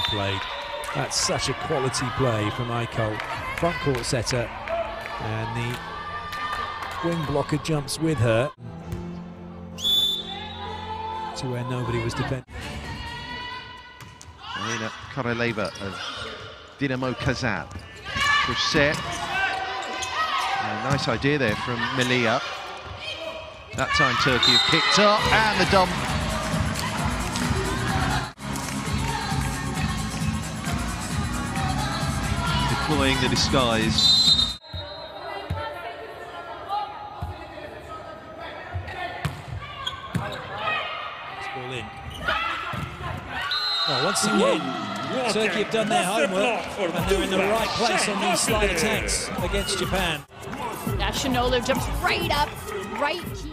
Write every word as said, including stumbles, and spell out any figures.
played. That's such a quality play from Aykol, front court setter, and the wing blocker jumps with her to where nobody was defending. Marina Koroleva of Dinamo Kazan. Rusya. A nice idea there from Melia. That time Turkey have picked up, and the dump. Deploying the disguise. Ball in. Well, once again, Turkey have done their homework, and they're in the right place on these slide attacks against Japan. Now Shanolu jumps right up, right here.